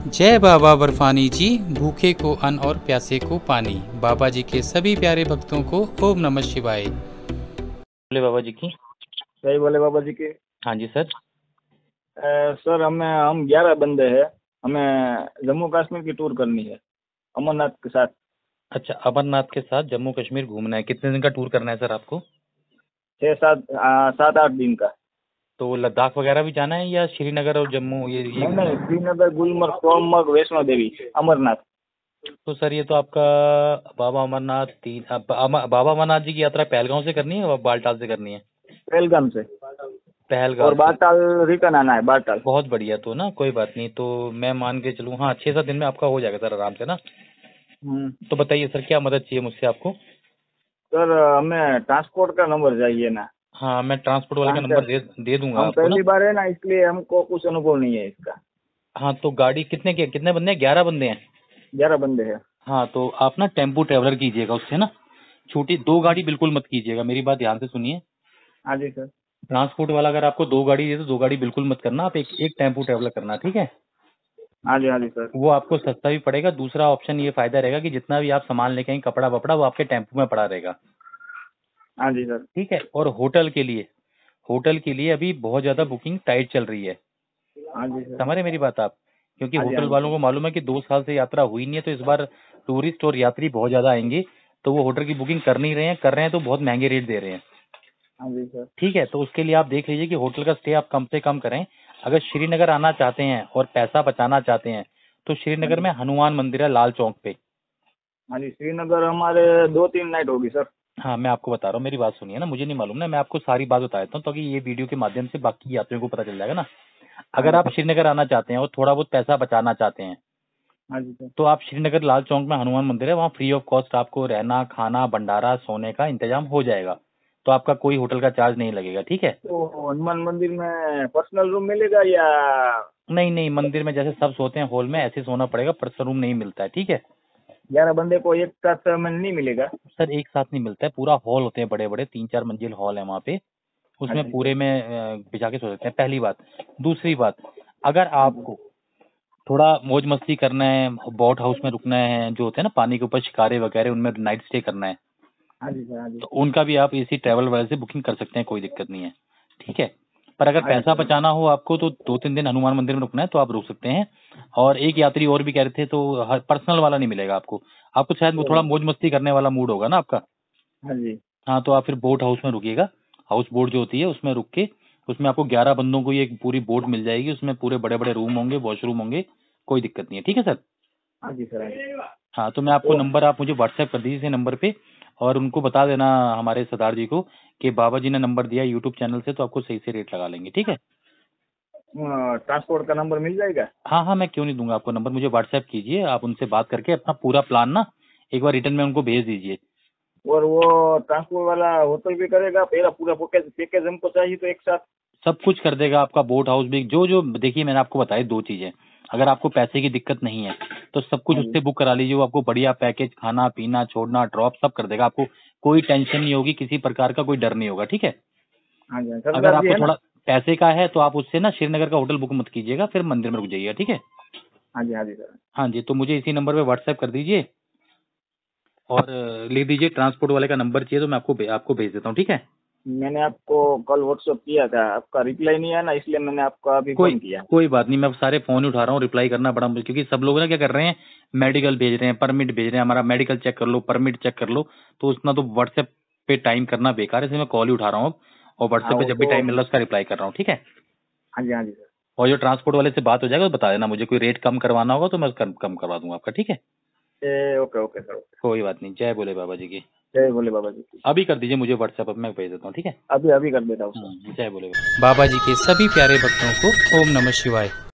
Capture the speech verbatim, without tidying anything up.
जय बाबा बर्फानी जी, भूखे को अन्न और प्यासे को पानी। बाबा जी के सभी प्यारे भक्तों को ओम नमः शिवाय। बोले बाबा जी की। सही बोले बाबा जी के। हाँ जी सर। अ, सर हमें हम ग्यारह बंदे हैं, हमें जम्मू कश्मीर की टूर करनी है अमरनाथ के साथ। अच्छा, अमरनाथ के साथ जम्मू कश्मीर घूमना है। कितने दिन का टूर करना है सर आपको? छः सात आ, सात आठ दिन का। तो लद्दाख वगैरह भी जाना है या श्रीनगर और जम्मू ये ये नहीं नहीं, श्रीनगर, गुलमर्ग, सोनमर्ग, वैष्णो देवी, अमरनाथ। तो सर ये तो आपका बाबा अमरनाथ तीन अब अम- बाबा अमरनाथ जी की यात्रा पहलगांव से करनी है या बालटाल से करनी है? पहलगाम से पहलगाम और से। बाटाल रिटर्न आना है, बाटाल। बहुत बढ़िया, तो ना कोई बात नहीं, तो मैं मान के चलूँ हाँ छः सात दिन में आपका हो जाएगा सर आराम से ना। हम्म। तो बताइए सर क्या मदद चाहिए मुझसे आपको? सर हमें ट्रांसपोर्ट का नंबर चाहिए ना। हाँ मैं ट्रांसपोर्ट वाले का कहाँ नंबर से? दे दे दूंगा हम आपको ना। पहली बार है ना, इसलिए हमको कुछ अनुभव नहीं है इसका। हाँ तो गाड़ी कितने के कितने बंदे हैं? ग्यारह बंदे हैं। ग्यारह बंदे हैं। हाँ तो आप ना टेम्पू ट्रेवलर कीजिएगा उससे ना। छोटी दो गाड़ी बिल्कुल मत कीजिएगा, मेरी बात ध्यान से सुनिए। हाँ जी सर। ट्रांसपोर्ट वाला अगर आपको दो गाड़ी दे तो दो गाड़ी बिल्कुल मत करना, आप एक एक टेम्पू ट्रेवलर करना, ठीक है? हाँ जी हाँ जी सर। वो आपको सस्ता भी पड़ेगा। दूसरा ऑप्शन ये फायदा रहेगा कि जितना भी आप सामान लेके आएंगे कपड़ा वपड़ा वो आपके टेम्पू में पड़ा रहेगा, हाँ जी सर। ठीक है? और होटल के लिए होटल के लिए अभी बहुत ज्यादा बुकिंग टाइट चल रही है, हाँ जी सर। समझ रहे मेरी बात आप? क्योंकि हाँ जी हाँ होटल जी वालों सर। को मालूम है कि दो साल से यात्रा हुई नहीं है, तो इस बार टूरिस्ट और यात्री बहुत ज्यादा आएंगे, तो वो होटल की बुकिंग कर नहीं रहे हैं, कर रहे हैं तो बहुत महंगे रेट दे रहे हैं, हाँ जी सर। ठीक है? तो उसके लिए आप देख लीजिए कि होटल का स्टे आप कम से कम करें। अगर श्रीनगर आना चाहते हैं और पैसा बचाना चाहते हैं तो हाँ श्रीनगर जी में हनुमान मंदिर है लाल चौक पे। हाँ जी, श्रीनगर हमारे दो तीन नाइट होगी सर। हाँ मैं आपको बता रहा हूँ, मेरी बात सुनिए ना, मुझे नहीं मालूम ना, मैं आपको सारी बात बता देता हूँ ताकि ये वीडियो के माध्यम से बाकी यात्रियों को पता चल जाएगा ना। हाँ अगर जी आप सर। श्रीनगर आना चाहते हैं और थोड़ा बहुत पैसा बचाना चाहते हैं हाँ जी सर। तो आप श्रीनगर लाल चौक में हनुमान मंदिर है, वहाँ फ्री ऑफ कॉस्ट आपको रहना खाना भंडारा सोने का इंतजाम हो जाएगा, तो आपका कोई होटल का चार्ज नहीं लगेगा, ठीक है? तो हनुमान मंदिर में पर्सनल रूम मिलेगा या? नहीं नहीं, मंदिर में जैसे सब सोते हैं हॉल में ऐसे सोना पड़ेगा, पर्सनल रूम नहीं मिलता है, ठीक है? ग्यारह बंदे को एक साथ में नहीं मिलेगा? सर एक साथ नहीं मिलता है, पूरा हॉल होते हैं बड़े बड़े, तीन चार मंजिल हॉल है वहाँ पे, हाँ उसमें जी पूरे सर। में अ, बिछा के सो सकते हैं, पहली बात। दूसरी बात, अगर हाँ जी। आपको थोड़ा मौज मस्ती करना है, बोट हाउस में रुकना है, जो होते हैं ना पानी के ऊपर शिकारे वगैरह, उनमें नाइट स्टे करना है, हाँ जी सर। हाँ जी। तो उनका भी आप इसी ट्रैवल वाले से बुकिंग कर सकते हैं, कोई दिक्कत नहीं है, ठीक है? पर अगर हाँ जी पैसा सर। बचाना हो आपको तो दो तीन दिन हनुमान मंदिर में रुकना है तो आप रुक सकते हैं। और एक यात्री और भी कह रहे थे, तो पर्सनल वाला नहीं मिलेगा आपको, आपको शायद वो थोड़ा तो मौज मस्ती करने वाला मूड होगा ना आपका। हाँ जी। हाँ तो आप फिर बोट हाउस में रुकिएगा, हाउस बोट जो होती है उसमें रुक के, उसमें आपको ग्यारह बंदों को ये एक पूरी बोट मिल जाएगी, उसमें पूरे बड़े बड़े रूम होंगे, वॉशरूम होंगे, कोई दिक्कत नहीं है, ठीक है सर? हाँ जी सर। हाँ जी। हाँ तो मैं आपको तो नंबर आप मुझे व्हाट्सएप कर दीजिए इसी नंबर पे, और उनको बता देना हमारे सरदार जी को कि बाबा जी ने नंबर दिया यूट्यूब चैनल से, तो आपको सही से रेट लगा लेंगे, ठीक है? ट्रांसपोर्ट का नंबर मिल जाएगा? हाँ हाँ मैं क्यों नहीं दूंगा आपको नंबर, मुझे व्हाट्सएप कीजिए, आप उनसे बात करके अपना पूरा प्लान ना एक बार रिटर्न में उनको भेज दीजिए। और वो ट्रांसपोर्ट वाला होटल भी करेगा? पहला पूरा पैकेज पैकेज हमको चाहिए तो एक साथ। सब कुछ कर देगा, आपका बोट हाउस भी, जो जो देखिए मैंने आपको बताई दो चीजें, अगर आपको पैसे की दिक्कत नहीं है तो सब कुछ हाँ उससे जी। बुक करा लीजिए, वो आपको बढ़िया पैकेज खाना पीना छोड़ना ड्रॉप सब कर देगा, आपको कोई टेंशन नहीं होगी, किसी प्रकार का कोई डर नहीं होगा, ठीक है? हाँ जी, अगर सरदार जी आपको है ना? थोड़ा पैसे का है तो आप उससे ना श्रीनगर का होटल बुक मत कीजिएगा, फिर मंदिर में रुक जाइएगा, ठीक है? हाँ जी हाँ जी सर। हाँ जी, तो मुझे इसी नंबर पे व्हाट्सएप कर दीजिए, और अ, ले दीजिए ट्रांसपोर्ट वाले का नंबर चाहिए तो मैं आपको भे- आपको भेज देता हूँ, ठीक है? मैंने आपको कल व्हाट्सअप किया था, आपका रिप्लाई नहीं आया ना, इसलिए मैंने आपको अभी कोई फोन किया। कोई बात नहीं, मैं अब सारे फोन ही उठा रहा हूँ, रिप्लाई करना बड़ा मुश्किल, क्योंकि सब लोग ना क्या कर रहे हैं, मेडिकल भेज रहे हैं, परमिट भेज रहे हैं, हमारा मेडिकल चेक कर लो, परमिट चेक कर लो, तो उतना तो व्हाट्सएप पे टाइम करना बेकार है, इसलिए मैं कॉल ही उठा रहा हूँ अब, और हाँ व्हाट्सएप पे वो जब भी तो। टाइम मिल रहा है उसका रिप्लाई कर रहा हूँ, ठीक है? हाँ जी हाँ जी सर। और जो ट्रांसपोर्ट वाले से बात हो जाएगा तो बता देना मुझे, कोई रेट कम करवाना होगा तो मैं कम कम करवा दूंगा आपका, ठीक है? Uh, okay okay sir, okay. कोई बात नहीं, जय बोले बाबा जी की। जय बोले बाबा जी की। अभी कर दीजिए मुझे व्हाट्सएप पे, मैं भेज देता हूँ, ठीक है? अभी अभी कर देता हूँ सर। हम्म, जय बोले। बाबा जी के सभी प्यारे भक्तों को ओम नमः शिवाय।